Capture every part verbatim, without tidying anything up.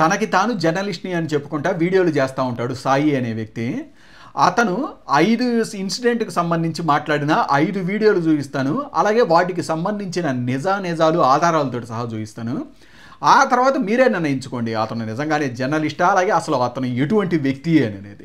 తనకి తాను జర్నలిస్ట్ని అని చెప్పుకుంటా వీడియోలు చేస్తూ ఉంటాడు సాయి అనే వ్యక్తి. అతను ఐదు ఇన్సిడెంట్కి సంబంధించి మాట్లాడిన ఐదు వీడియోలు చూపిస్తాను, అలాగే వాటికి సంబంధించిన నిజా నిజాలు ఆధారాలతో సహా చూపిస్తాను. ఆ తర్వాత మీరే నిర్ణయించుకోండి అతను నిజంగానే జర్నలిస్టా, అలాగే అసలు అతను ఎటువంటి వ్యక్తి అని అనేది.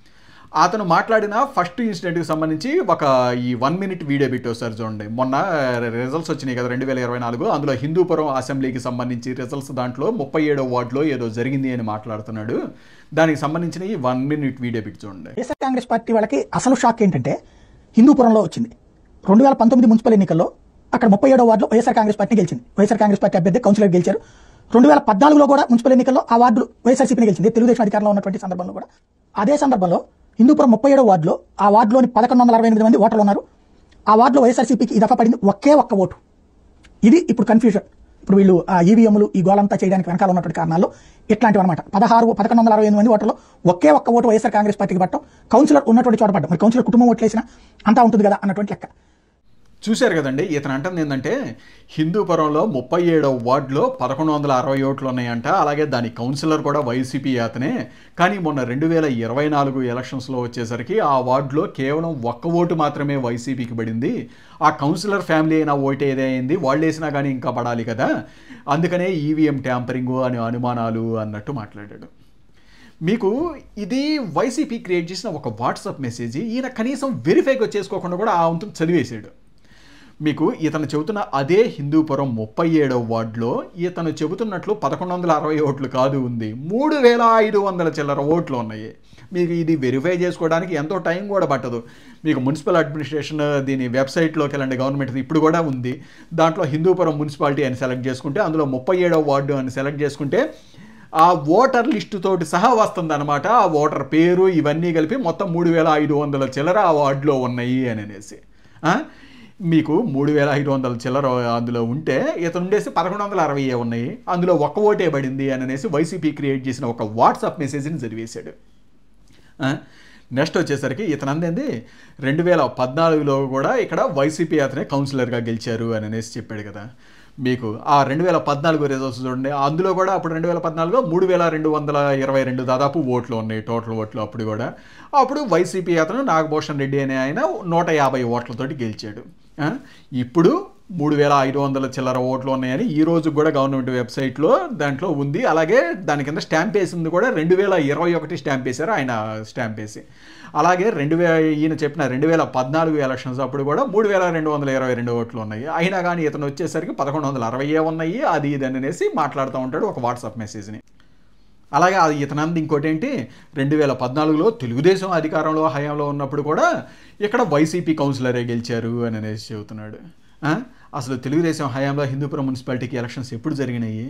అతను మాట్లాడిన ఫస్ట్ ఇన్సిడెంట్కి సంబంధించి ఒక ఈ వన్ మినిట్ వీడియో పెట్టేస్తారు చూడండి. మొన్న రిజల్ట్స్ వచ్చినాయి కదా రెండు వేల ఇరవై నాలుగు, అందులో హిందూపురం అసెంబ్లీకి సంబంధించి రిజల్ట్స్ దాంట్లో ముప్పై ఏడో వార్డులో ఏదో జరిగింది అని మాట్లాడుతున్నాడు. దానికి సంబంధించిన ఈ వన్ మినిట్ వీడియో పెట్టి చూడండి. వైఎస్ఆర్ కాంగ్రెస్ పార్టీ వాళ్ళకి అసలు షాక్ ఏంటంటే హిందూపురంలో వచ్చింది. రెండు వేల పంతొమ్మిది మున్సిపల్ ఎన్నికల్లో అక్కడ ముప్పై ఏడో వార్డులో వైఎస్ఆర్ కాంగ్రెస్ పార్టీ గెలిచింది. వైఎస్ఆర్ కాంగ్రెస్ పార్టీ అభ్యర్థి కౌన్సిలర్ గెలిచారు. రెండు వేల పద్నాలుగులో కూడా మున్సిపల్ ఎన్నికల్లో ఆ వార్డు వైఎస్ఆర్సీపీ గెలిచింది, తెలుగుదేశం అధికారంలో ఉన్నటువంటి సందర్భంలో కూడా. అదే సందర్భంలో హిందూపురం ముప్పై ఏడో వార్డులో ఆ వార్డులోని పదకొండు వందల అరవై ఎనిమిది మంది ఓటర్లు ఉన్నారు. ఆ వార్డులో వైఎస్ఆర్సీపీకి ఈ దఫా పడింది ఒకే ఒక్క ఓటు. ఇది ఇప్పుడు కన్ఫ్యూజన్. ఇప్పుడు వీళ్ళు ఆ ఈవీఎంలు ఈ గోలంతా చేయడానికి వెనకాల ఉన్నటువంటి కారణాలు ఇట్లాంటివి అనమాట. పదహారు పదకొండు వందల అరవై ఎనిమిది మంది ఓటర్లు ఒకే ఒక్క ఓటు వైఎస్ఆర్ కాంగ్రెస్ పార్టీకి పట్టడం, కౌన్సిలర్ ఉన్నటువంటి చోట పడ్డం. మరి కౌన్సిలర్ కుటుంబం ఓట్లేసినా అంతా ఉంటుంది కదా అన్నటువంటి లెక్క. చూశారు కదండి. ఇతను అంటుంది ఏంటంటే హిందూపురంలో ముప్పై ఏడవ వార్డులో పదకొండు వందల అరవై ఓట్లు ఉన్నాయంట, అలాగే దాని కౌన్సిలర్ కూడా వైసీపీ అతనే. కానీ మొన్న రెండు వేల ఇరవై నాలుగు ఎలక్షన్స్లో వచ్చేసరికి ఆ వార్డులో కేవలం ఒక్క ఓటు మాత్రమే వైసీపీకి పడింది. ఆ కౌన్సిలర్ ఫ్యామిలీ అయినా ఓటు ఏదైంది, వాళ్ళు వేసినా కానీ ఇంకా పడాలి కదా, అందుకనే ఈవీఎం ట్యాంపరింగ్ అని అనుమానాలు అన్నట్టు మాట్లాడాడు. మీకు ఇది వైసీపీ క్రియేట్ చేసిన ఒక వాట్సాప్ మెసేజ్. ఈయన కనీసం వెరిఫైగా చేసుకోకుండా కూడా ఆ వంతు చదివేశాడు. మీకు ఇతను చెబుతున్న అదే హిందూపురం ముప్పై ఏడవ వార్డులో ఇతను చెబుతున్నట్లు పదకొండు వందల అరవై ఓట్లు కాదు ఉంది, మూడు వేల ఐదు వందల చిల్లర ఓట్లు ఉన్నాయి. మీకు ఇది వెరిఫై చేసుకోవడానికి ఎంతో టైం కూడా పట్టదు. మీకు మున్సిపల్ అడ్మినిస్ట్రేషన్ దీని వెబ్సైట్లోకి వెళ్ళండి, గవర్నమెంట్ ఇప్పుడు కూడా ఉంది. దాంట్లో హిందూపురం మున్సిపాలిటీ అని సెలెక్ట్ చేసుకుంటే అందులో ముప్పై ఏడవ వార్డు అని సెలెక్ట్ చేసుకుంటే ఆ ఓటర్ లిస్టు తోటి సహా వస్తుంది అనమాట. ఆ ఓటర్ పేరు ఇవన్నీ కలిపి మొత్తం మూడు వేల ఐదు వందల చిల్లర ఆ వార్డులో ఉన్నాయి అని అనేసి. మీకు మూడు వేల ఐదు వందల చిల్లర అందులో ఉంటే ఇతను ఉండేసి పదకొండు వందల అరవై ఉన్నాయి, అందులో ఒక్క ఓటే పడింది అని అనేసి వైసీపీ క్రియేట్ చేసిన ఒక వాట్సాప్ మెసేజ్ని చదివేశాడు. నెక్స్ట్ వచ్చేసరికి ఇతను అందేంది రెండు వేల పద్నాలుగులో కూడా ఇక్కడ వైసీపీ అతనే కౌన్సిలర్గా గెలిచారు అని అనేసి చెప్పాడు కదా. మీకు ఆ రెండు వేల పద్నాలుగు రిజల్ట్స్ చూడండి, అందులో కూడా అప్పుడు రెండు వేల పద్నాలుగులో మూడు వేల రెండు వందల ఇరవై రెండు దాదాపు ఓట్లు ఉన్నాయి టోటల్ ఓట్లు. అప్పుడు కూడా అప్పుడు వైసీపీ అతను నాగభూషణ్ రెడ్డి అనే ఆయన నూట యాభై ఓట్లతోటి గెలిచాడు. ఇప్పుడు మూడు వేల ఐదు వందల చిల్లర ఓట్లు ఉన్నాయని ఈ రోజు కూడా గవర్నమెంట్ వెబ్సైట్లో దాంట్లో ఉంది. అలాగే దాని కింద స్టాంప్ వేసింది కూడా రెండు వేల ఇరవై ఒకటి స్టాంప్ వేశారు ఆయన స్టాంప్ వేసి. అలాగే రెండు వేల ఈయన చెప్పిన రెండు వేల పద్నాలుగు ఎలక్షన్స్ అప్పుడు కూడా మూడు వేల రెండు వందల ఇరవై రెండు ఓట్లు ఉన్నాయి. అయినా కానీ ఇతను వచ్చేసరికి పదకొండు వందల అరవై ఉన్నాయి, అది ఇది అనేసి మాట్లాడుతూ ఉంటాడు ఒక వాట్సాప్ మెసేజ్ని. అలాగే అది ఇతనంది ఇంకోటి ఏంటి, రెండు వేల పద్నాలుగులో తెలుగుదేశం అధికారంలో హయాంలో ఉన్నప్పుడు కూడా ఇక్కడ వైసీపీ కౌన్సిలరే గెలిచారు అని అనేసి చెబుతున్నాడు. అసలు తెలుగుదేశం హయాంలో హిందూపురం మున్సిపాలిటీకి ఎలక్షన్స్ ఎప్పుడు జరిగినాయి?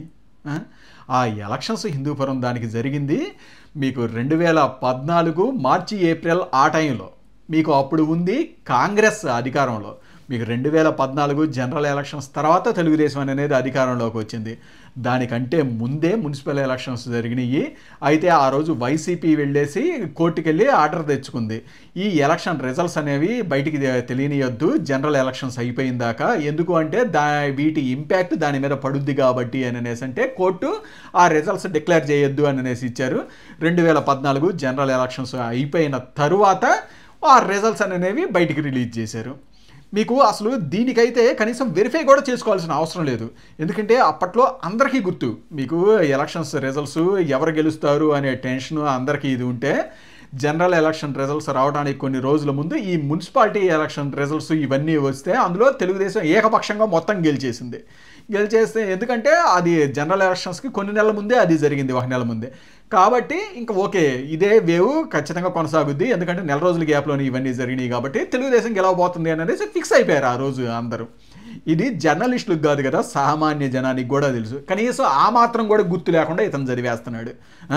ఆ ఎలక్షన్స్ హిందూపురం దానికి జరిగింది మీకు రెండు వేల పద్నాలుగు మార్చి ఏప్రిల్ ఆ టైంలో. మీకు అప్పుడు ఉంది కాంగ్రెస్ అధికారంలో. మీకు రెండు వేల పద్నాలుగు జనరల్ ఎలక్షన్స్ తర్వాత తెలుగుదేశం అనేది అధికారంలోకి వచ్చింది. దానికంటే ముందే మున్సిపల్ ఎలక్షన్స్ జరిగినాయి. అయితే ఆ రోజు వైసీపీ వెళ్ళేసి కోర్టుకు వెళ్ళి ఆర్డర్ తెచ్చుకుంది, ఈ ఎలక్షన్ రిజల్ట్స్ అనేవి బయటికి తెలియనియొద్దు జనరల్ ఎలక్షన్స్ అయిపోయిన దాకా, ఎందుకు అంటే దా వీటి ఇంపాక్ట్ దాని మీద పడుద్ది కాబట్టి అని అనేసి అంటే కోర్టు ఆ రిజల్ట్స్ డిక్లేర్ చేయొద్దు అని అనేసి ఇచ్చారు. రెండు వేల పద్నాలుగు జనరల్ ఎలక్షన్స్ అయిపోయిన తరువాత ఆ రిజల్ట్స్ అనేవి బయటికి రిలీజ్ చేశారు. మీకు అసలు దీనికైతే కనీసం వెరిఫై కూడా చేసుకోవాల్సిన అవసరం లేదు. ఎందుకంటే అప్పట్లో అందరికీ గుర్తు, మీకు ఎలక్షన్స్ రిజల్ట్స్ ఎవరు గెలుస్తారు అనే టెన్షన్ అందరికీ ఇది ఉంటే జనరల్ ఎలక్షన్ రిజల్ట్స్ రావడానికి కొన్ని రోజుల ముందు ఈ మున్సిపాలిటీ ఎలక్షన్ రిజల్ట్స్ ఇవన్నీ వస్తే అందులో తెలుగుదేశం ఏకపక్షంగా మొత్తం గెలిచేసింది. గెలిచేస్తే ఎందుకంటే అది జనరల్ ఎలక్షన్స్కి కొన్ని నెలల ముందే అది జరిగింది, ఒక నెల ముందే. కాబట్టి ఇంకా ఓకే ఇదే వేవ్ ఖచ్చితంగా కొనసాగుద్ది, ఎందుకంటే నెల రోజుల గ్యాప్లోనే ఇవన్నీ జరిగినాయి కాబట్టి తెలుగుదేశం గెలవబోతుంది అనేసి ఫిక్స్ అయిపోయారు ఆ రోజు అందరూ. ఇది జర్నలిస్టులకు కాదు కదా, సామాన్య జనానికి కూడా తెలుసు. కనీసం ఆ మాత్రం కూడా గుర్తు లేకుండా ఇతను చదివేస్తున్నాడు.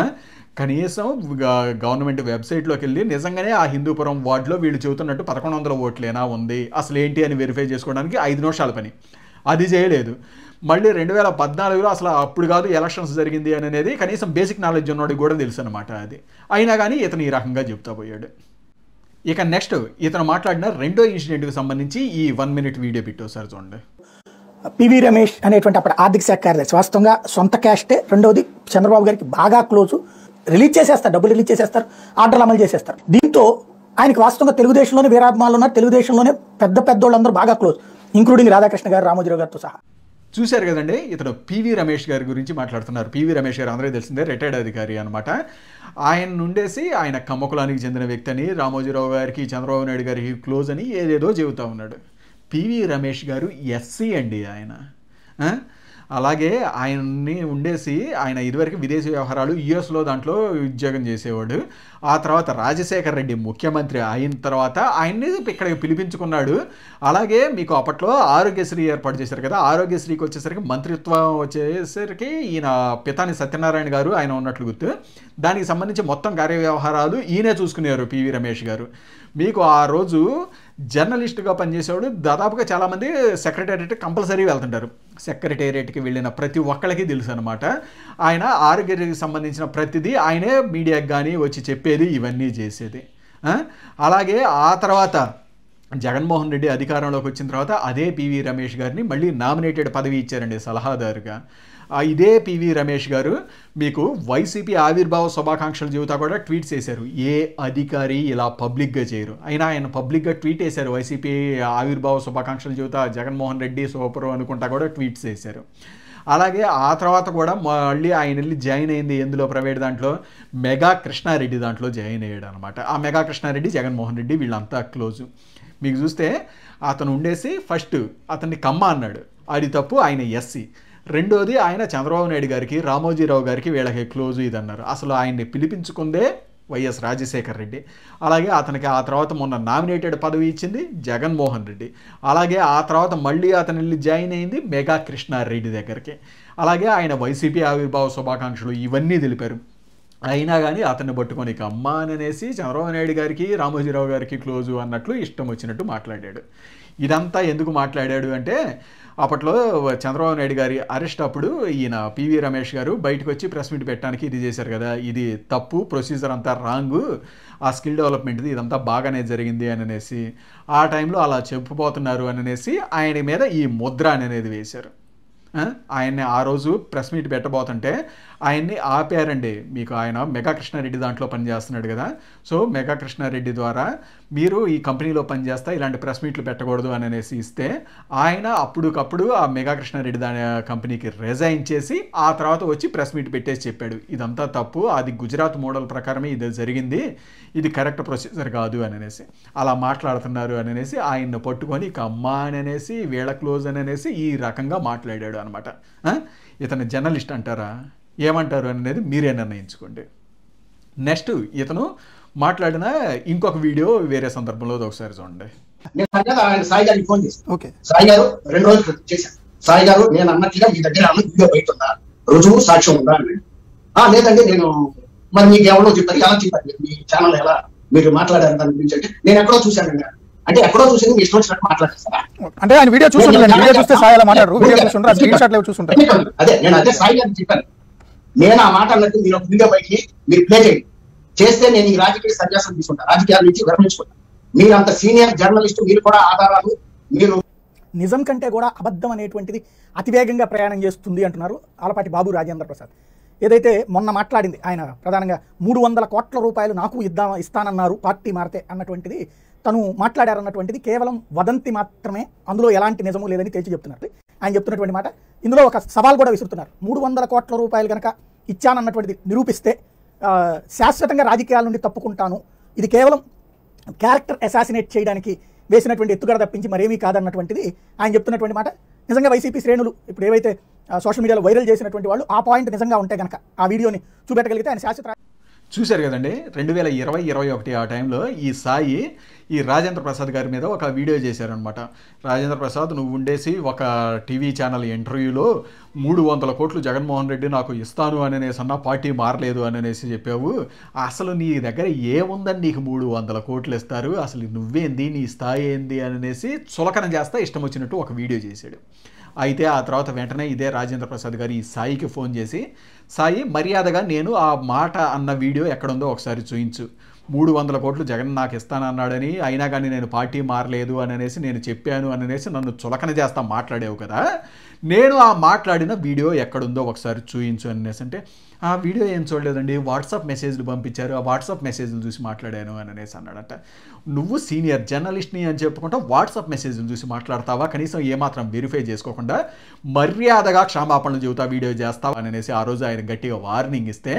కనీసం గవర్నమెంట్ వెబ్సైట్లోకి వెళ్ళి నిజంగానే ఆ హిందూపురం వార్డులో వీళ్ళు చెబుతున్నట్టు పదకొండు వందల ఓట్లేనా ఉంది అసలు ఏంటి అని వెరిఫై చేసుకోవడానికి ఐదు నిమిషాల పని, అది చేయలేదు. మళ్ళీ రెండు వేల పద్నాలుగులో అసలు అప్పుడు కాదు ఎలక్షన్స్ జరిగింది అని అనేది కనీసం బేసిక్ నాలెడ్జ్ ఉన్నవాడికి కూడా తెలుసు అనమాట అది. అయినా కానీ ఇతను ఈ రకంగా చెప్తా పోయాడు. ఇక నెక్స్ట్ ఇతను మాట్లాడిన రెండో ఇన్సిడెంట్కి సంబంధించి ఈ వన్ మినిట్ వీడియో పెట్టు సార్ చూడండి. పివి రమేష్ అనేటువంటి అప్పుడు ఆర్థిక శాఖ కార్యదర్శి వాస్తవంగా సొంత క్యాస్టే. రెండవది చంద్రబాబు గారికి బాగా క్లోజు. రిలీజ్ చేసేస్తారు, డబ్బులు రిలీజ్ చేసేస్తారు, ఆర్డర్లు అమలు చేసేస్తారు. దీంతో ఆయనకి వాస్తవంగా తెలుగుదేశంలోనే వీరాభిమానులు ఉన్నారు, తెలుగుదేశంలోనే పెద్ద పెద్దోళ్ళందరూ బాగా క్లోజ్, ఇంక్లూడింగ్ రాధాకృష్ణ గారు, రామోజీరావు గారితో సహా. చూశారు కదండి, ఇతను పివి రమేష్ గారి గురించి మాట్లాడుతున్నారు. పివి రమేష్ గారు అందరికీ తెలిసిందే, రిటైర్డ్ అధికారి అనమాట. ఆయన నుండేసి ఆయన కమ్మకులానికి చెందిన వ్యక్తి అని, రామోజీరావు గారికి, చంద్రబాబు నాయుడు గారికి క్లోజ్ అని ఏదేదో చెబుతూ ఉన్నాడు. పివి రమేష్ గారు ఎస్సీ అండి ఆయన. అలాగే ఆయన్ని ఉండేసి ఆయన ఇదివరకు విదేశీ వ్యవహారాలు యుఎస్లో దాంట్లో ఉద్యోగం చేసేవాడు. ఆ తర్వాత రాజశేఖర్ రెడ్డి ముఖ్యమంత్రి అయిన తర్వాత ఆయన్ని ఇక్కడికి పిలిపించుకున్నాడు. అలాగే మీకు అప్పట్లో ఆరోగ్యశ్రీ ఏర్పాటు చేశారు కదా, ఆరోగ్యశ్రీకి వచ్చేసరికి మంత్రిత్వం వచ్చేసరికి ఈయన పితాని సత్యనారాయణ గారు ఆయన ఉన్నట్లు గుర్తు. దానికి సంబంధించి మొత్తం కార్య వ్యవహారాలు ఈయనే చూసుకునేవారు పివి రమేష్ గారు. మీకు ఆ రోజు జర్నలిస్ట్గా పనిచేసేవాడు. దాదాపుగా చాలామంది సెక్రటేరియట్ కంపల్సరీ వెళ్తుంటారు. సెక్రటేరియట్కి వెళ్ళిన ప్రతి ఒక్కళ్ళకి తెలుసు అనమాట. ఆయన ఆరోగ్యానికి సంబంధించిన ప్రతిదీ ఆయనే మీడియాకి కానీ వచ్చి చెప్పేది, ఇవన్నీ చేసేది. అలాగే ఆ తర్వాత జగన్మోహన్ రెడ్డి అధికారంలోకి వచ్చిన తర్వాత అదే పివి రమేష్ గారిని మళ్ళీ నామినేటెడ్ పదవి ఇచ్చారండి సలహాదారుగా. ఇదే పివి రమేష్ గారు మీకు వైసీపీ ఆవిర్భావ శుభాకాంక్షలు చెబుతా కూడా ట్వీట్ చేశారు. ఏ అధికారి ఇలా పబ్లిక్గా చేయరు. అయినా ఆయన పబ్లిక్గా ట్వీట్ చేశారు, వైసీపీ ఆవిర్భావ శుభాకాంక్షలు చెబుతా జగన్మోహన్ రెడ్డి సూపర్ అనుకుంటా కూడా ట్వీట్స్ చేశారు. అలాగే ఆ తర్వాత కూడా మళ్ళీ ఆయన వెళ్ళి జాయిన్ అయింది ఎందులో, ప్రైవేట్ దాంట్లో, మెగా కృష్ణారెడ్డి దాంట్లో జాయిన్ అయ్యాడు అనమాట. ఆ మెగా కృష్ణారెడ్డి, జగన్మోహన్ రెడ్డి వీళ్ళంతా క్లోజు. మీకు చూస్తే అతను ఉండేసి ఫస్ట్ అతన్ని కమ్మ అన్నాడు, అది తప్పు, ఆయన ఎస్సీ. రెండోది ఆయన చంద్రబాబు నాయుడు గారికి, రామోజీరావు గారికి వీళ్ళకి క్లోజు ఇది అన్నారు. అసలు ఆయన్ని పిలిపించుకుందే వైఎస్ రాజశేఖర్ రెడ్డి. అలాగే అతనికి ఆ తర్వాత మొన్న నామినేటెడ్ పదవి ఇచ్చింది జగన్మోహన్ రెడ్డి. అలాగే ఆ తర్వాత మళ్ళీ అతను వెళ్ళి జాయిన్ అయింది మెగా కృష్ణారెడ్డి దగ్గరికి. అలాగే ఆయన వైసీపీ ఆవిర్భావ శుభాకాంక్షలు ఇవన్నీ తెలిపారు. అయినా కానీ అతన్ని పట్టుకొని ఇక అమ్మ అనేసి చంద్రబాబు నాయుడు గారికి, రామోజీరావు గారికి క్లోజు అన్నట్లు ఇష్టం వచ్చినట్టు మాట్లాడాడు. ఇదంతా ఎందుకు మాట్లాడాడు అంటే, అప్పట్లో చంద్రబాబు నాయుడు గారి అరెస్ట్ అప్పుడు ఈయన పివి రమేష్ గారు బయటకు వచ్చి ప్రెస్ మీట్ పెట్టడానికి ఇది చేశారు కదా, ఇది తప్పు, ప్రొసీజర్ అంతా రాంగు, ఆ స్కిల్ డెవలప్మెంట్ది ఇదంతా బాగానే జరిగింది అని అనేసి ఆ టైంలో అలా చెప్పుపోతున్నారు అని అనేసి ఆయన మీద ఈ ముద్ర అనేది వేశారు. ఆయన్ని ఆ రోజు ప్రెస్ మీట్ పెట్టబోతుంటే ఆయన్ని ఆపారండి. మీకు ఆయన మెగా కృష్ణారెడ్డి దాంట్లో పనిచేస్తున్నాడు కదా, సో మెగా కృష్ణారెడ్డి ద్వారా మీరు ఈ కంపెనీలో పనిచేస్తా ఇలాంటి ప్రెస్ మీట్లు పెట్టకూడదు అని అనేసి ఇస్తే ఆయన అప్పుడుకప్పుడు ఆ మెగా కృష్ణారెడ్డి దాని కంపెనీకి రిజైన్ చేసి ఆ తర్వాత వచ్చి ప్రెస్ మీట్ పెట్టేసి చెప్పాడు, ఇదంతా తప్పు, అది గుజరాత్ మోడల్ ప్రకారమే ఇది జరిగింది, ఇది కరెక్ట్ ప్రొసీజర్ కాదు అని అనేసి అలా మాట్లాడుతున్నారు అని అనేసి ఆయన్ని పట్టుకొని ఇక అమ్మ అని అనేసి వీళ్ళ క్లోజ్ అని అనేసి ఈ రకంగా మాట్లాడాడు అనమాట. ఇతను జర్నలిస్ట్ అంటారా, ఏమంటారు అనేది మీరే నిర్ణయించుకోండి. నెక్స్ట్ ఇతను మాట్లాడిన ఇంకొక వీడియో వేరే సందర్భంలో ఒకసారి చూడండి. సాయి గారికి ఫోన్ చేశాను. సాయి గారు రెండు రోజులు చేశాను. సాయి గారు నేను అన్నట్లుగా మీ దగ్గర వీడియో బయట ఉందా, రుజువు సాక్ష్యం ఉందా అని. లేదండి నేను మరి మీకు ఎవరో చెప్పారు, ఎలా చెప్పారు మీ ఛానల్, ఎలా మీరు మాట్లాడారు దాని గురించి అంటే నేను ఎక్కడో చూశాను. అంటే ఎక్కడో చూసింది మీ ఇష్టం వచ్చినట్టు మాట్లాడేస్తారా అంటే ఆయన వీడియో చూస్తుంటారు, అదే నేను అదే సాయి గారిని చెప్పాను. నేను ఆ మాట అన్నట్టు మీరు ఒక వీడియో బయటికి మీరు ప్లే చేయండి, చేస్తే నేను ఈ రాజకీయ సన్యాసం తీసుకుంటాను, రాజకీయాల నుంచి విరమించుకుంటాను. మీరు అంత సీనియర్ జర్నలిస్ట్, మీరు కూడా ఆధారాలు, మీరు నిజం కంటే కూడా అబద్ధం అనేటువంటిది అతివేగంగా ప్రయాణం చేస్తుంది అంటున్నారు ఆలపాటి బాబు రాజేంద్ర ప్రసాద్. ఏదైతే మొన్న మాట్లాడింది ఆయన ప్రధానంగా మూడు వందల కోట్ల రూపాయలు నాకు ఇద్దా ఇస్తానన్నారు పార్టీ మారితే అన్నటువంటిది తను మాట్లాడారన్నటువంటిది కేవలం వదంతి మాత్రమే, అందులో ఎలాంటి నిజము లేదని తేల్చి చెప్తున్నారు. ఆయన చెప్తున్నటువంటి మాట ఇందులో ఒక సవాల్ కూడా విసురుతున్నారు. మూడు వందల కోట్ల రూపాయలు కనుక ఇచ్చానన్నటువంటిది నిరూపిస్తే శాశ్వతంగా రాజకీయాల నుండి తప్పుకుంటాను, ఇది కేవలం క్యారెక్టర్ అసాసినేట్ చేయడానికి వేసినటువంటి ఎత్తుగడ తప్పించి మరేమీ కాదన్నటువంటిది ఆయన చెప్తున్నటువంటి మాట. నిజంగా వైసీపీ శ్రేణులు ఇప్పుడు ఏవైతే సోషల్ మీడియాలో వైరల్ చేసినటువంటి వాళ్ళు ఆ పాయింట్ నిజంగా ఉంటే కనుక ఆ వీడియోని చూపెట్టగలిగితే ఆయన శాశ్వత. చూశారు కదండి, రెండు వేల ఇరవై ఇరవై ఒకటి ఆ టైంలో ఈ సాయి ఈ రాజేంద్ర ప్రసాద్ గారి మీద ఒక వీడియో చేశారనమాట. రాజేంద్ర ప్రసాద్ నువ్వు ఉండేసి ఒక టీవీ ఛానల్ ఇంటర్వ్యూలో మూడు వందల కోట్లు జగన్మోహన్ రెడ్డి నాకు ఇస్తాను అని అనేసి అన్న, పార్టీ మారలేదు అని అనేసి చెప్పావు, అసలు నీ దగ్గర ఏముందని నీకు మూడు వందల కోట్లు ఇస్తారు, అసలు నువ్వేంది, నీ స్థాయి ఏంది అని అనేసి చులకన చేస్తా ఇష్టం వచ్చినట్టు ఒక వీడియో చేశాడు. అయితే ఆ తర్వాత వెంటనే ఇదే రాజేంద్ర ప్రసాద్ గారు ఈ సాయికి ఫోన్ చేసి, సాయి మర్యాదగా నేను ఆ మాట అన్న వీడియో ఎక్కడుందో ఒకసారి చూయించు, మూడు వందల కోట్లు జగన్ నాకు ఇస్తానన్నాడని, అయినా కానీ నేను పార్టీ మారలేదు అని అనేసి నేను చెప్పాను అని అనేసి నన్ను చులకన చేస్తా మాట్లాడావు కదా, నేను ఆ మాట్లాడిన వీడియో ఎక్కడుందో ఒకసారి చూయించు అనేసి అంటే, ఆ వీడియో ఏం చూడలేదండి, వాట్సాప్ మెసేజ్లు పంపించారు, ఆ వాట్సాప్ మెసేజ్లు చూసి మాట్లాడాను అని అనేసి అన్నాడట. నువ్వు సీనియర్ జర్నలిస్ట్ని అని చెప్పుకుంటా వాట్సాప్ మెసేజ్లు చూసి మాట్లాడతావా? కనీసం ఏమాత్రం వెరిఫై చేసుకోకుండా మర్యాదగా క్షమాపణలు చెబుతా వీడియో చేస్తావా అని అనేసి ఆ రోజు ఆయన గట్టిగా వార్నింగ్ ఇస్తే,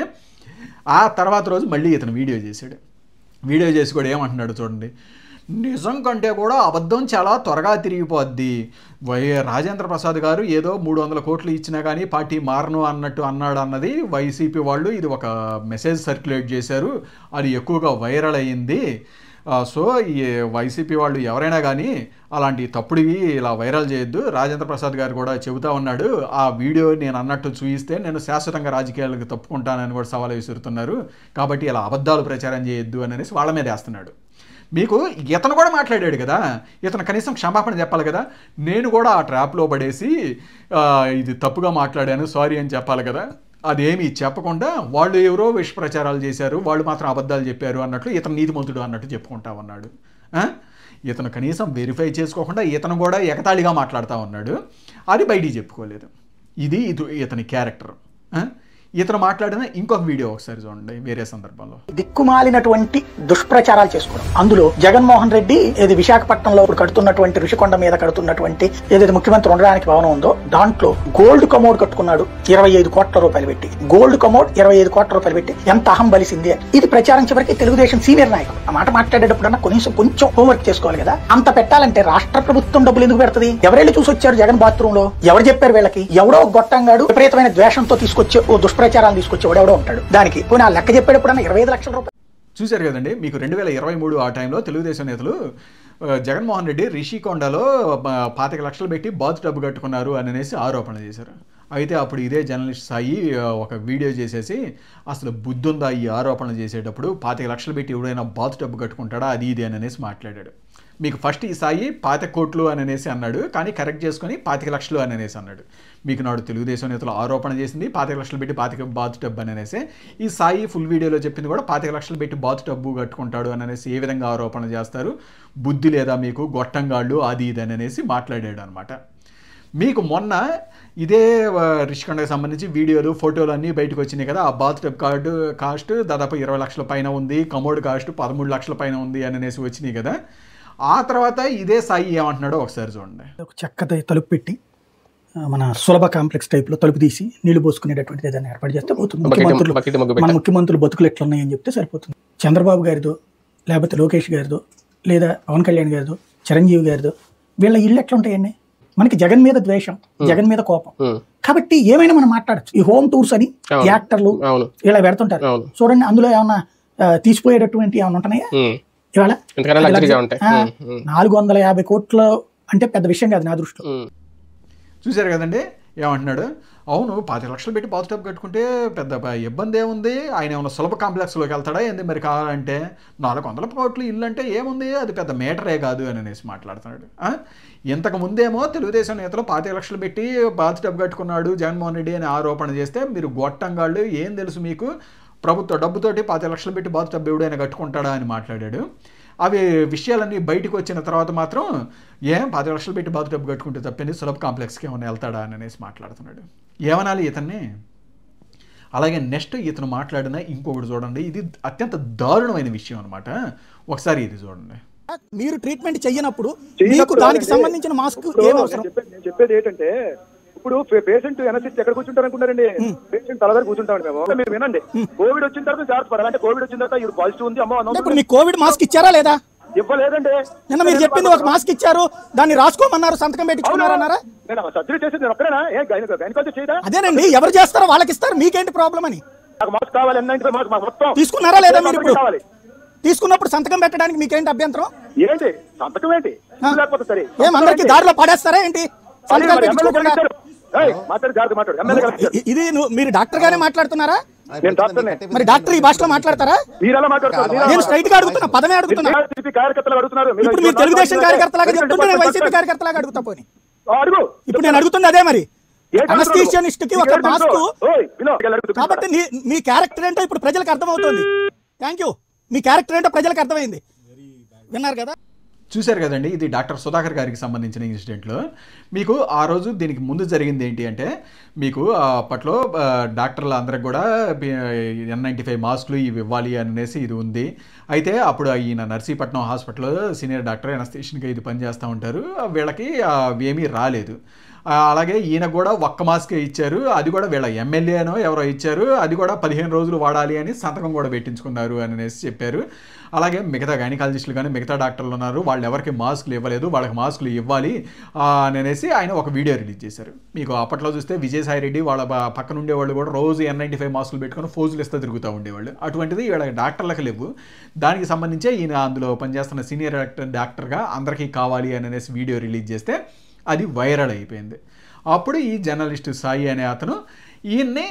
ఆ తర్వాత రోజు మళ్ళీ ఇతను వీడియో చేశాడు. వీడియో చేసి కూడా ఏమంటున్నాడు చూడండి, నిజం కంటే కూడా అబద్ధం చాలా త్వరగా తిరిగిపోద్ది. వై రాజేంద్ర ప్రసాద్ గారు ఏదో మూడు వందల కోట్లు ఇచ్చినా కానీ పార్టీ మారను అన్నట్టు అన్నాడు అన్నది వైసీపీ వాళ్ళు ఇది ఒక మెసేజ్ సర్క్యులేట్ చేశారు, అది ఎక్కువగా వైరల్ అయ్యింది. సో ఈ వైసీపీ వాళ్ళు ఎవరైనా కానీ అలాంటి తప్పుడివి ఇలా వైరల్ చేయొద్దు. రాజేంద్ర ప్రసాద్ గారు కూడా చెబుతా ఉన్నాడు, ఆ వీడియో నేను అన్నట్టు చూయిస్తే నేను శాశ్వతంగా రాజకీయాలకు తప్పుకుంటానని కూడా సవాల్ విసురుతున్నారు, కాబట్టి ఇలా అబద్ధాలు ప్రచారం చేయొద్దు అని అనేసి వాళ్ళ మీద వేస్తున్నాడు. మీకు ఇతను కూడా మాట్లాడాడు కదా, ఇతను కనీసం క్షమాపణ చెప్పాలి కదా. నేను కూడా ఆ ట్రాప్లో పడేసి ఇది తప్పుగా మాట్లాడాను సారీ అని చెప్పాలి కదా. అదేమీ చెప్పకుండా వాళ్ళు ఎవరో విష ప్రచారాలు చేశారు, వాళ్ళు మాత్రం అబద్ధాలు చెప్పారు అన్నట్లు ఇతను నీతిమంతుడు అన్నట్టు చెప్పుకుంటా ఉన్నాడు. ఇతను కనీసం వెరిఫై చేసుకోకుండా ఇతను కూడా ఎగతాళిగా మాట్లాడుతూ ఉన్నాడు, అది బయటికి చెప్పుకోలేదు. ఇది ఇది ఇతని క్యారెక్టర్. ఇతను మాట్లాడిన ఇంకొక వీడియో ఒకసారి చూడండి, వేరే సందర్భంలో. దిక్కుమాలినటువంటి దుష్ప్రచారాలు చేసుకోవడం, అందులో జగన్మోహన్ రెడ్డి ఏది విశాఖపట్నంలో ఇప్పుడు కడుతున్నటువంటి ఋషికొండ మీద కడుతున్నటువంటి ఏదైతే ముఖ్యమంత్రి ఉండడానికి భవనం ఉందో దాంట్లో గోల్డ్ కమోడ్ కట్టుకున్నాడు ఇరవై ఐదు కోట్ల రూపాయలు పెట్టి. గోల్డ్ కమోడ్ ఇరవై ఐదు కోట్ల రూపాయలు పెట్టి ఎంత అహం బలిసింది. ఇది ప్రచారం చివరికి తెలుగుదేశం సీనియర్ నాయకుడు ఆ మాట మాట్లాడేటప్పుడన్నా కనీసం కొంచెం హోంవర్క్ చేసుకోవాలి కదా. అంత పెట్టాలంటే రాష్ట్ర ప్రభుత్వం డబ్బులు ఎందుకు పెడుతుంది? ఎవరెళ్ళి చూసి వచ్చారు జగన్ బాత్రూమ్ లో? ఎవరు చెప్పారు వీళ్ళకి? ఎవడో గొట్టంగాడు విపరీతమైన ద్వేషంతో తీసుకొచ్చే ఓ ప్రచారాలు తీసుకొచ్చేవాడు ఎవడో ఉంటాడు. దానికి పోనీ ఆ లెక్క చెప్పేటప్పుడన్నా ఇరవై ఐదు లక్షల రూపాయలు చూశారు కదండి. మీకు రెండు వేల ఇరవై మూడు ఆ టైంలో తెలుగుదేశం నేతలు జగన్మోహన్ రెడ్డి రిషికొండలో పాతిక లక్షలు పెట్టి బాతు డబ్బు కట్టుకున్నారు అని అనేసి ఆరోపణ చేశారు. అయితే అప్పుడు ఇదే జర్నలిస్ట్ సాయి ఒక వీడియో చేసేసి అసలు బుద్ధుందా ఈ ఆరోపణలు చేసేటప్పుడు, పాతిక లక్షలు పెట్టి ఎవడైనా బాతు డబ్బు కట్టుకుంటాడా అది ఇది అని అనేసి మాట్లాడాడు. మీకు ఫస్ట్ ఈ సాయి పాతిక కోట్లు అని అనేసి అన్నాడు, కానీ కరెక్ట్ చేసుకొని పాతిక లక్షలు అని అనేసి అన్నాడు. మీకు నాడు తెలుగుదేశం నేతలు ఆరోపణ చేసింది పాతిక లక్షలు పెట్టి పాతిక బాతు టబ్బు అని అనేసి, ఈ సాయి ఫుల్ వీడియోలో చెప్పింది కూడా పాతిక లక్షలు పెట్టి బాతు టబ్బు కట్టుకుంటాడు అని అనేసి ఏ విధంగా ఆరోపణ చేస్తారు, బుద్ధి లేదా మీకు గొట్టంగాళ్ళు అది ఇది అని అనేసి మాట్లాడాడు అనమాట. మీకు మొన్న ఇదే రిషికొండకు సంబంధించి వీడియోలు ఫోటోలు అన్నీ బయటకు వచ్చినాయి కదా. ఆ బాత్ టబ్ కార్డు కాస్ట్ దాదాపు ఇరవై లక్షల పైన ఉంది, కమోడ్ కాస్ట్ పదమూడు లక్షల పైన ఉంది అని అనేసి వచ్చినాయి కదా. ఆ తర్వాత ఇదే సాయి ఏమంటున్నాడో ఒకసారి చూడండి. ఒక చెక్కతో తలుపు పెట్టి మన సులభ కాంప్లెక్స్ టైప్లో తలుపు తీసి నీళ్లు పోసుకునేటటువంటిది ఏదైనా ఏర్పాటు చేస్తే పోతుంది. ముఖ్యమంత్రులు మన ముఖ్యమంత్రులు బతుకులు ఎట్లున్నాయని చెప్తే సరిపోతుంది. చంద్రబాబు గారిదో లేకపోతే లోకేష్ గారిదో లేదా పవన్ కళ్యాణ్ గారిదో చిరంజీవి గారిదో వీళ్ళ ఇళ్ళు ఎట్లుంటాయండి? మనకి జగన్ మీద ద్వేషం, జగన్ మీద కోపం, కాబట్టి ఏమైనా మనం మాట్లాడచ్చు. ఈ హోమ్ టూర్స్ అని యాక్టర్లు ఇలా పెడుతుంటారు చూడండి, అందులో ఏమన్నా తీసిపోయేటటువంటి ఏమైనా ఉంటున్నాయా? ఇవాళ నాలుగు వందల యాభై కోట్ల అంటే పెద్ద విషయం కాదు నా దృష్టిలో. చూశారు కదండి ఏమంటున్నాడు. అవును పాతిక లక్షలు పెట్టి బాతు టబ్ కట్టుకుంటే పెద్ద ఇబ్బంది ఏముంది, ఆయన ఏమన్నా సులభ కాంప్లెక్స్లోకి వెళ్తాడా ఏంది మరి కావాలంటే, నాలుగు వందల కోట్లు ఇల్లు అంటే ఏముంది, అది పెద్ద మేటరే కాదు అని అనేసి మాట్లాడుతున్నాడు. ఇంతకు ముందేమో తెలుగుదేశం నేతలు పాతిక లక్షలు పెట్టి బాతు టబ్ కట్టుకున్నాడు జగన్మోహన్ రెడ్డి అని ఆరోపణ చేస్తే మీరు గొట్టంగాళ్ళు ఏం తెలుసు మీకు, ప్రభుత్వ డబ్బుతోటి పాతిక లక్షలు పెట్టి బాతు టబ్ ఎవడైనా కట్టుకుంటాడా అని మాట్లాడాడు. అవి విషయాలన్నీ బయటకు వచ్చిన తర్వాత మాత్రం ఏం పాతిక లక్షలు పెట్టి బాతు డబ్బు కట్టుకుంటే తప్పని సులభ కాంప్లెక్స్కి ఏమైనా వెళ్తాడా అని అనేసి మాట్లాడుతున్నాడు. ఏమనాలి ఇతన్ని? అలాగే నెక్స్ట్ ఇతను మాట్లాడిన ఇంకొకటి చూడండి, ఇది అత్యంత దారుణమైన విషయం అనమాట. ఒకసారి ఇది చూడండి. మీరు ట్రీట్మెంట్ చెయ్యనప్పుడు మీకు దానికి సంబంధించిన మాస్క్ ఏం అవసరం? నేను చెప్పేది ఏంటంటే ఇప్పుడు పేషెంట్ ఎనసిస్ట్ ఎక్కడ కూర్చుంటారు అనుకున్నారండి? పేషెంట్ తల దగ్గర కూర్చుంటాం మేము. మీరు వినండి, కోవిడ్ వచ్చిన తర్వాత జాగ్రత్త పడాలి. అంటే కోవిడ్ వచ్చిన తర్వాత ఇప్పుడు పాజిటివ్ ఉంది అమ్మో. ఇప్పుడు మీకు కోవిడ్ మాస్క్ ఇచ్చారా లేదా? ఇవ్వలేదండి. నిన్న మీరు చెప్పింది ఒక మాస్క్ ఇచ్చారు, దాన్ని రాసుకోమన్నారు, సంతకం పెట్టించుకున్నారన్నారా? సర్జరీ చేసేది నేను ఒక్కడేనా? చేయదా? అదేనండి, ఎవరు చేస్తారో వాళ్ళకి ఇస్తారు, మీకేంటి ప్రాబ్లం అని. నాకు మాస్క్ కావాలి, మొత్తం తీసుకున్నారా లేదా? మీరు ఇప్పుడు తీసుకున్నప్పుడు సంతకం పెట్టడానికి మీకేంటి అభ్యంతరం? ఏంటి సంతకం ఏంటి? లేకపోతే సరే ఏమందరికి దారిలో పడేస్తారా ఏంటి? ఇది మీరు డాక్టర్ గానే మాట్లాడుతున్నారా? మరి డాక్టర్ ఈ భాషలో మాట్లాడతారా? నేను స్ట్రైట్ గా అడుగుతున్నా, పదమే అడుగుతున్నా. ఇప్పుడు మీరు తెలుగుదేశం కార్యకర్తలాగా చెప్తుంటే నేను వైసీపీ కార్యకర్తలాగా అడుగుతా. పోనీ ఇప్పుడు నేను అడుగుతుంది అదే. మరి అనస్థీషియనిస్ట్ కి ఒక మాస్క్, కాబట్టి మీ క్యారెక్టర్ ఏంటో ఇప్పుడు ప్రజలకు అర్థమవుతుంది. Thank you. మీ క్యారెక్టర్ ఏంటో ప్రజలకు అర్థమైంది. విన్నారు కదా. చూశారు కదండి, ఇది డాక్టర్ సుధాకర్ గారికి సంబంధించిన ఇన్సిడెంట్లో. మీకు ఆ రోజు దీనికి ముందు జరిగింది ఏంటి అంటే, మీకు అప్పట్లో డాక్టర్లు అందరికి కూడా ఎన్ నైంటీ ఫైవ్ మాస్కులు ఇవి ఇవ్వాలి అనేసి ఇది ఉంది. అయితే అప్పుడు ఈయన నర్సీపట్నం హాస్పిటల్లో సీనియర్ డాక్టర్ ఎనస్థీషియన్గా ఇది పనిచేస్తూ ఉంటారు. వీళ్ళకి ఏమీ రాలేదు. అలాగే ఈయన కూడా ఒక్క మాస్కే ఇచ్చారు, అది కూడా వీళ్ళ ఎమ్మెల్యేనో ఎవరో ఇచ్చారు, అది కూడా పదిహేను రోజులు వాడాలి అని సంతకం కూడా పెట్టించుకున్నారు అనేసి చెప్పారు. అలాగే మిగతా గైనకాలజిస్టులు కానీ మిగతా డాక్టర్లు ఉన్నారు, వాళ్ళు ఎవరికి మాస్కులు ఇవ్వలేదు, వాళ్ళకి మాస్కులు ఇవ్వాలి అనేసి ఆయన ఒక వీడియో రిలీజ్ చేశారు. మీకు అప్పట్లో చూస్తే విజయసాయి రెడ్డి వాళ్ళ పక్కన ఉండేవాళ్ళు కూడా రోజు ఎన్ నైంటీ ఫైవ్ మాస్కులు పెట్టుకుని ఫోజులు ఇస్తూ తిరుగుతూ ఉండేవాళ్ళు. అటువంటిది వీళ్ళ డాక్టర్లకు లేవు. దానికి సంబంధించే ఈయన అందులో పనిచేస్తున్న సీనియర్ డాక్టర్ డాక్టర్గా అందరికీ కావాలి అని అనేసి వీడియో రిలీజ్ చేస్తే అది వైరల్ అయిపోయింది. అప్పుడు ఈ జర్నలిస్ట్ సాయి అనే అతను ఈయన్ని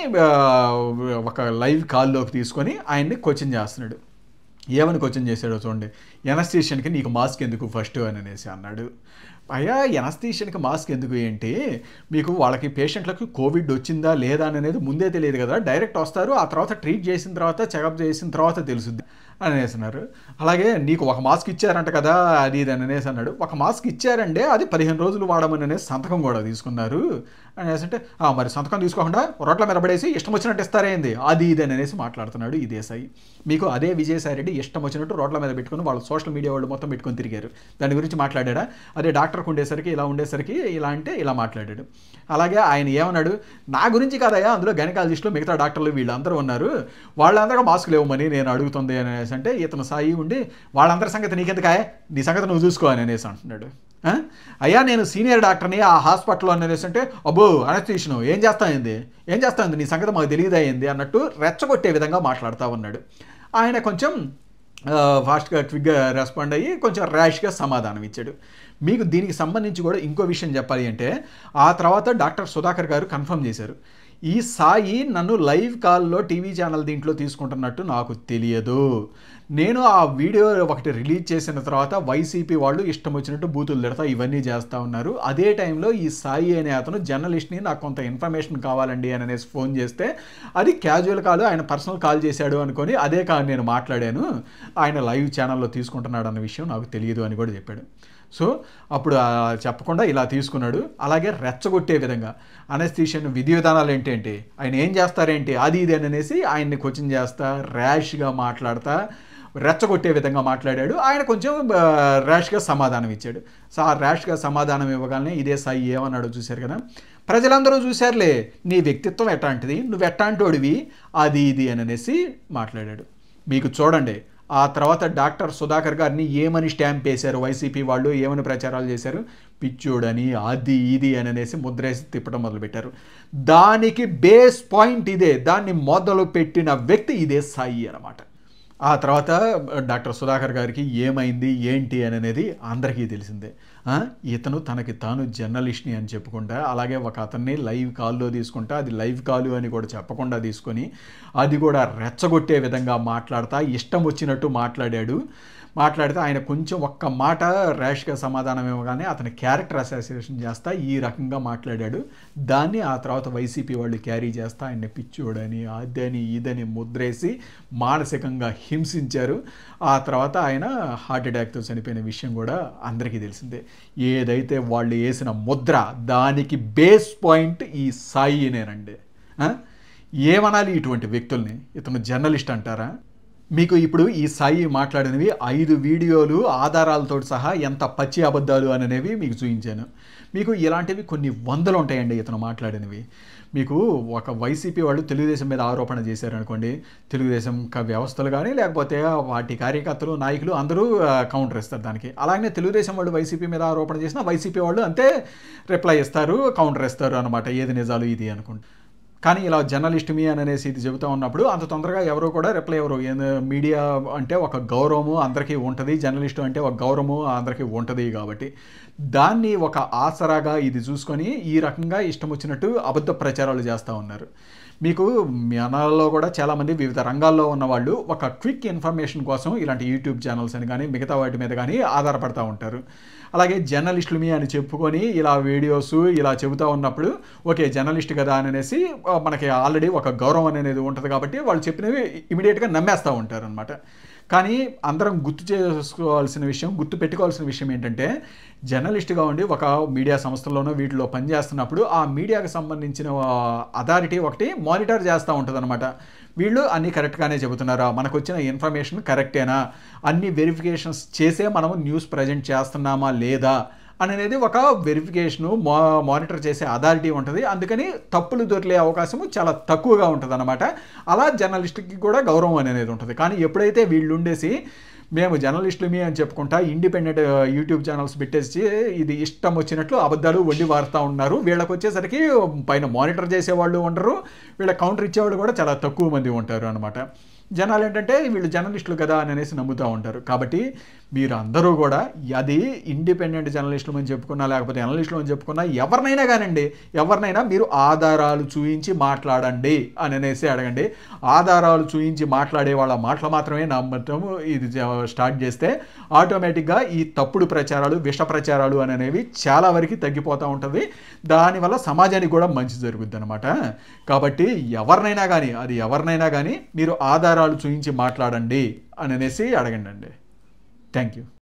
ఒక లైవ్ కాల్లోకి తీసుకొని ఆయన్ని క్వశ్చన్ చేస్తున్నాడు. ఏమని క్వశ్చన్ చేశాడో చూడండి. ఎనస్థీషియన్కి నీకు మాస్క్ ఎందుకు ఫస్ట్ అని అనేసి అన్నాడు. అయ్యా, ఎనస్థీషియన్కి మాస్క్ ఎందుకు ఏంటి, మీకు వాళ్ళకి పేషెంట్లకు కోవిడ్ వచ్చిందా లేదా అనేది ముందే తెలియదు కదా, డైరెక్ట్ వస్తారు, ఆ తర్వాత ట్రీట్ చేసిన తర్వాత చెకప్ చేసిన తర్వాత తెలుసుద్ది అనేసి అన్నారు. అలాగే నీకు ఒక మాస్క్ ఇచ్చారంట కదా అది ఇది అని అనేసి అన్నాడు. ఒక మాస్క్ ఇచ్చారంటే అది పదిహేను రోజులు వాడమని అనేసి సంతకం కూడా తీసుకున్నారు అనేసి అంటే, మరి సంతకం తీసుకోకుండా రోడ్ల మీద పడేసి ఇష్టం వచ్చినట్టు ఇస్తారేంది అది ఇది అని అనేసి మాట్లాడుతున్నాడు ఈ దేశాయి. మీకు అదే విజయసాయి రెడ్డి ఇష్టం వచ్చినట్టు రోడ్ల మీద పెట్టుకుని వాళ్ళు సోషల్ మీడియా వాళ్ళు మొత్తం పెట్టుకొని తిరిగారు. దాని గురించి మాట్లాడా. అదే డాక్టర్కి ఉండేసరికి ఇలా ఉండేసరికి ఇలా అంటే ఇలా మాట్లాడాడు. అలాగే ఆయన ఏమన్నాడు, నా గురించి కాదయ్యా, అందులో గైనకాలజిస్టులు మిగతా డాక్టర్లు వీళ్ళందరూ ఉన్నారు, వాళ్ళందరూ మాస్కులు ఇవ్వమని నేను అడుగుతుంది అనేసి అంటే, ఇతను సాయి ఉండి వాళ్ళందరి సంగతి నీకెందుకాయ, నీ సంగతి నువ్వు చూసుకో అని అనేసి అంటున్నాడు. అయ్యా, నేను సీనియర్ డాక్టర్ని ఆ హాస్పిటల్లో అనేసి అంటే, అబ్బో అనస్థీషియన్ ఏం చేస్తాయింది ఏం చేస్తాయింది నీ సంగతి మాకు తెలియదయింది అన్నట్టు రెచ్చగొట్టే విధంగా మాట్లాడుతూ ఉన్నాడు. ఆయన కొంచెం ఫాస్ట్గా క్విక్గా రెస్పాండ్ అయ్యి కొంచెం ర్యాష్గా సమాధానం ఇచ్చాడు. మీకు దీనికి సంబంధించి కూడా ఇంకో విషయం చెప్పాలి అంటే, ఆ తర్వాత డాక్టర్ సుధాకర్ గారు కన్ఫర్మ్ చేశారు, ఈ సాయి నన్ను లైవ్ కాల్లో టీవీ ఛానల్ దీంట్లో తీసుకుంటున్నట్టు నాకు తెలియదు, నేను ఆ వీడియో ఒకటి రిలీజ్ చేసిన తర్వాత వైసీపీ వాళ్ళు ఇష్టం వచ్చినట్టు బూతులు తిడతా ఇవన్నీ చేస్తూ ఉన్నారు. అదే టైంలో ఈ సాయి అనే అతను జర్నలిస్ట్ని నాకు కొంత ఇన్ఫర్మేషన్ కావాలండి అని అనేసి ఫోన్ చేస్తే అది క్యాజువల్ కాల్, ఆయన పర్సనల్ కాల్ చేశాడు అనుకొని అదే కాల్ నేను మాట్లాడాను, ఆయన లైవ్ ఛానల్లో తీసుకుంటున్నాడు అన్న విషయం నాకు తెలియదు అని కూడా చెప్పాడు. సో అప్పుడు చెప్పకుండా ఇలా తీసుకున్నాడు. అలాగే రెచ్చగొట్టే విధంగా అనస్థీషియన్ విధి విధానాలు ఏంటేంటి, ఆయన ఏం చేస్తారేంటి అది ఇది అని అనేసి ఆయన్ని క్వశ్చన్ చేస్తా ర్యాష్గా మాట్లాడతా రెచ్చగొట్టే విధంగా మాట్లాడాడు. ఆయన కొంచెం ర్యాష్గా సమాధానం ఇచ్చాడు. సో ఆ ర్యాష్గా సమాధానం ఇవ్వగానే ఇదే సాయి ఏమన్నాడో చూశారు కదా, ప్రజలందరూ చూశారులే నీ వ్యక్తిత్వం ఎట్లాంటిది, నువ్వు ఎట్లాంటోడివి అది ఇది అని అనేసి మాట్లాడాడు. మీకు చూడండి, ఆ తర్వాత డాక్టర్ సుధాకర్ గారిని ఏమని స్టాంప్ వేశారు వైసీపీ వాళ్ళు, ఏమని ప్రచారాలు చేశారు, పిచ్చోడని అది ఇది అని అనేసి ముద్రేసి తిప్పడం మొదలుపెట్టారు. దానికి బేస్ పాయింట్ ఇదే, దాన్ని మొదలు పెట్టిన వ్యక్తి ఇదే సాయి అన్నమాట. ఆ తర్వాత డాక్టర్ సుధాకర్ గారికి ఏమైంది ఏంటి అని అనేది అందరికీ తెలిసిందే. ఇతను తనకి తాను జర్నలిస్ట్ని అని చెప్పుకుంటా, అలాగే ఒక అతన్ని లైవ్ కాల్లో తీసుకుంటా, అది లైవ్ కాలు అని కూడా చెప్పకుండా తీసుకొని అది కూడా రెచ్చగొట్టే విధంగా మాట్లాడతా ఇష్టం వచ్చినట్టు మాట్లాడాడు. మాట్లాడితే ఆయన కొంచెం ఒక్క మాట ర్యాష్గా సమాధానం ఇవ్వగానే అతని క్యారెక్టర్ అసోసియేషన్ చేస్తా ఈ రకంగా మాట్లాడాడు. దాన్ని ఆ తర్వాత వైసీపీ వాళ్ళు క్యారీ చేస్తా ఆయన పిచ్చోడని అదని ఇదని ముద్రేసి మానసికంగా హింసించారు. ఆ తర్వాత ఆయన హార్ట్ అటాక్తో చనిపోయిన విషయం కూడా అందరికీ తెలిసిందే. ఏదైతే వాళ్ళు వేసిన ముద్ర దానికి బేస్ పాయింట్ ఈ సాయినేనండి. ఏమనాలి ఇటువంటి వ్యక్తుల్ని, ఇతను జర్నలిస్ట్ అంటారా? మీకు ఇప్పుడు ఈ సాయి మాట్లాడినవి ఐదు వీడియోలు ఆధారాలతో సహా ఎంత పచ్చి అబద్ధాలు అనేవి మీకు చూపించాను. మీకు ఇలాంటివి కొన్ని వందలు ఉంటాయండి ఇతను మాట్లాడినవి. మీకు ఒక వైసీపీ వాళ్ళు తెలుగుదేశం మీద ఆరోపణ చేశారనుకోండి, తెలుగుదేశం వ్యవస్థలు కానీ లేకపోతే వాటి కార్యకర్తలు నాయకులు అందరూ కౌంటర్ ఇస్తారు దానికి. అలాగే తెలుగుదేశం వాళ్ళు వైసీపీ మీద ఆరోపణ చేసినా వైసీపీ వాళ్ళు అంతే రిప్లై ఇస్తారు, కౌంటర్ ఇస్తారు అనమాట, ఏది నిజాలు ఇది అనుకుంటే. కానీ ఇలా జర్నలిస్ట్ మీ అని అనేసి ఇది చెబుతూ ఉన్నప్పుడు అంత తొందరగా ఎవరు కూడా రిప్లై ఎవరు. మీడియా అంటే ఒక గౌరవము అందరికీ ఉంటుంది, జర్నలిస్టు అంటే ఒక గౌరవము అందరికీ ఉంటుంది. కాబట్టి దాన్ని ఒక ఆసరాగా ఇది చూసుకొని ఈ రకంగా ఇష్టం వచ్చినట్టు అబద్ధ ప్రచారాలు చేస్తూ ఉన్నారు. మీకు మనలో కూడా చాలామంది వివిధ రంగాల్లో ఉన్నవాళ్ళు ఒక క్విక్ ఇన్ఫర్మేషన్ కోసం ఇలాంటి యూట్యూబ్ ఛానల్స్ అని కానీ మిగతా వాటి మీద కానీ ఆధారపడుతూ ఉంటారు. అలాగే జర్నలిస్టులు మీ అని చెప్పుకొని ఇలా వీడియోస్ ఇలా చెబుతూ ఉన్నప్పుడు ఓకే జర్నలిస్ట్ కదా అని అనేసి మనకి ఆల్రెడీ ఒక గౌరవం అనేది ఉంటుంది కాబట్టి వాళ్ళు చెప్పినవి ఇమీడియట్గా నమ్మేస్తూ ఉంటారు అనమాట. కానీ అందరం గుర్తు చేసుకోవాల్సిన విషయం, గుర్తు పెట్టుకోవాల్సిన విషయం ఏంటంటే, జర్నలిస్ట్గా ఉండి ఒక మీడియా సంస్థల్లోనో వీటిలో పనిచేస్తున్నప్పుడు ఆ మీడియాకి సంబంధించిన అథారిటీ ఒకటి మానిటర్ చేస్తూ ఉంటుంది అనమాట. వీళ్ళు అన్నీ కరెక్ట్గానే చెబుతున్నారా, మనకు వచ్చిన ఇన్ఫర్మేషన్ కరెక్టేనా, అన్ని వెరిఫికేషన్స్ చేసే మనము న్యూస్ ప్రజెంట్ చేస్తున్నామా లేదా అనేది ఒక వెరిఫికేషను మా మానిటర్ చేసే అథారిటీ ఉంటుంది. అందుకని తప్పులు దొరికే అవకాశము చాలా తక్కువగా ఉంటుంది అనమాట. అలా జర్నలిస్ట్కి కూడా గౌరవం అనేది ఉంటుంది. కానీ ఎప్పుడైతే వీళ్ళు ఉండేసి మేము జర్నలిస్టులమి అని చెప్పుకుంటా ఇండిపెండెంట్ యూట్యూబ్ ఛానల్స్ పెట్టేసి ఇది ఇష్టం వచ్చినట్లు అబద్ధాలు వడ్డీ వారుతూ ఉన్నారు, వీళ్ళకి వచ్చేసరికి పైన మానిటర్ చేసేవాళ్ళు ఉండరు, వీళ్ళ కౌంటర్ ఇచ్చేవాళ్ళు కూడా చాలా తక్కువ మంది ఉంటారు అనమాట. జనాలు ఏంటంటే వీళ్ళు జర్నలిస్టులు కదా అని అనేసి నమ్ముతూ ఉంటారు. కాబట్టి మీరు అందరూ కూడా అది ఇండిపెండెంట్ జర్నలిస్టులు అని చెప్పుకున్నా లేకపోతే అనలిస్టులు అని చెప్పుకున్నా ఎవరినైనా కానండి, ఎవరినైనా మీరు ఆధారాలు చూయించి మాట్లాడండి అని అనేసి అడగండి. ఆధారాలు చూయించి మాట్లాడే వాళ్ళ మాటలు మాత్రమే నమ్మటం ఇది స్టార్ట్ చేస్తే ఆటోమేటిక్గా ఈ తప్పుడు ప్రచారాలు, విష ప్రచారాలు అని అనేవి చాలా వరకు తగ్గిపోతూ ఉంటుంది. దానివల్ల సమాజానికి కూడా మంచి జరుగుద్ది అనమాట. కాబట్టి ఎవరినైనా కానీ అది ఎవరినైనా కానీ మీరు ఆధారాలు చూయించి మాట్లాడండి అని అనేసి అడగండి అండి. Thank you.